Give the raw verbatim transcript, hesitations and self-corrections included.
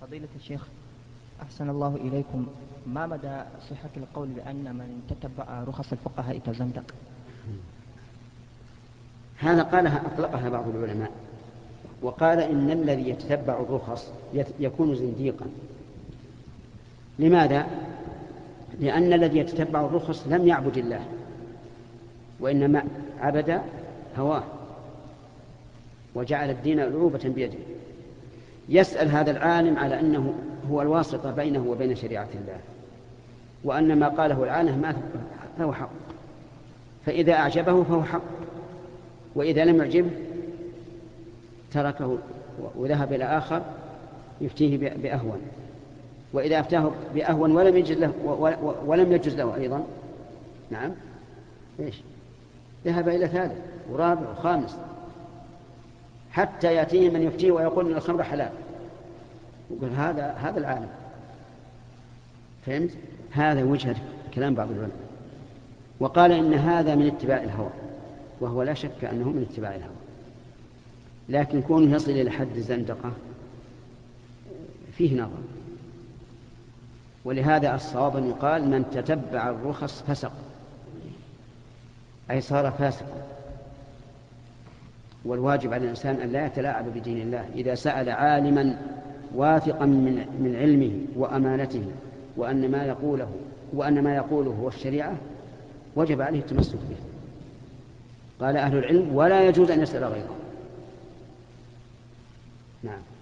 فضيلة الشيخ، أحسن الله إليكم، ما مدى صحة القول بأن من تتبع رخص الفقهاء تزندق؟ هذا قالها أطلقها بعض العلماء، وقال إن الذي يتتبع الرخص يكون زنديقا. لماذا؟ لأن الذي يتتبع الرخص لم يعبد الله، وإنما عبد هواه وجعل الدين ألعوبة بيده. يسأل هذا العالم على أنه هو الواسطة بينه وبين شريعة الله، وأن ما قاله العالم ما فهو حق، فإذا أعجبه فهو حق، وإذا لم يعجبه تركه وذهب إلى آخر يفتيه بأهون، وإذا أفتاه بأهون ولم يجز له ولم يجز له أيضا، نعم إيش ذهب إلى ثالث ورابع وخامس، حتى يأتيه من يفتيه ويقول إن الخمر حلال، وقال هذا هذا العالم. فهمت؟ هذا وجهة كلام بعض العلماء، وقال إن هذا من اتباع الهوى، وهو لا شك أنه من اتباع الهوى، لكن كونه يصل إلى حد الزندقة فيه نظر. ولهذا الصواب أن يقال من تتبع الرخص فسق، أي صار فاسقا. والواجب على الإنسان أن لا يتلاعب بدين الله. إذا سأل عالما واثقا من علمه وأمانته وأن ما يقوله وأن ما يقوله هو الشريعة، وجب عليه التمسك به. قال أهل العلم: ولا يجوز أن يسأل غيره. نعم.